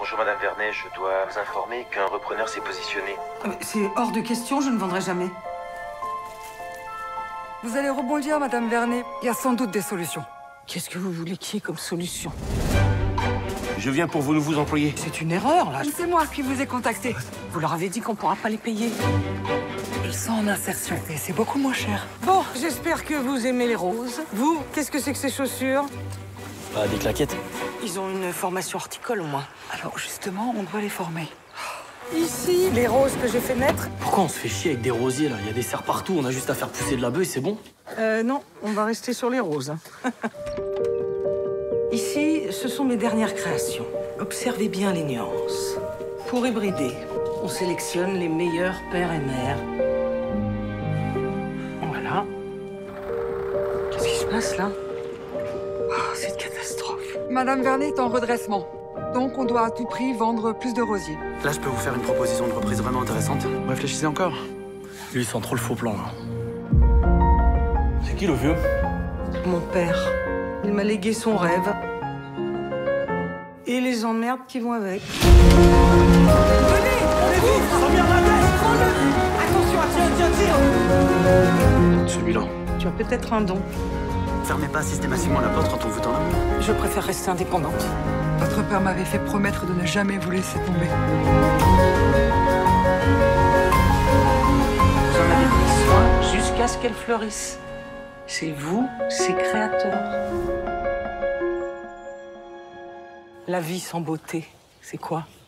Bonjour Madame Vernet, je dois vous informer qu'un repreneur s'est positionné. C'est hors de question, je ne vendrai jamais. Vous allez rebondir, Madame Vernet. Il y a sans doute des solutions. Qu'est-ce que vous voulez qu'il y ait comme solution? Je viens pour vos nouveaux employés. C'est une erreur, là. C'est moi qui vous ai contacté. Vous leur avez dit qu'on pourra pas les payer. Ils sont en insertion et c'est beaucoup moins cher. Bon, j'espère que vous aimez les roses. Vous, qu'est-ce que c'est que ces chaussures? Ah, des claquettes. Ils ont une formation horticole, au moins. Alors justement, on doit les former. Ici, les roses que j'ai fait naître. Pourquoi on se fait chier avec des rosiers, là? Il y a des serres partout, on a juste à faire pousser de la bœuf et c'est bon. Non, on va rester sur les roses. Ici, ce sont mes dernières créations. Observez bien les nuances. Pour hybrider, on sélectionne les meilleurs pères et mères. Voilà. Qu'est-ce qui se passe, là? Oh, c'est une catastrophe. Madame Vernet est en redressement. Donc on doit à tout prix vendre plus de rosiers. Là, je peux vous faire une proposition de reprise vraiment intéressante. Réfléchissez encore. Lui, il sent trop le faux plan, là. C'est qui le vieux? Mon père. Il m'a légué son rêve. Et les emmerdes qui vont avec. Celui-là. Tu as peut-être un don. Fermez pas systématiquement la porte quand on vous tend la main. Je préfère rester indépendante. Votre père m'avait fait promettre de ne jamais vous laisser tomber. Vous en avez pris soin jusqu'à ce qu'elle fleurisse. C'est vous, ses créateurs. La vie sans beauté, c'est quoi?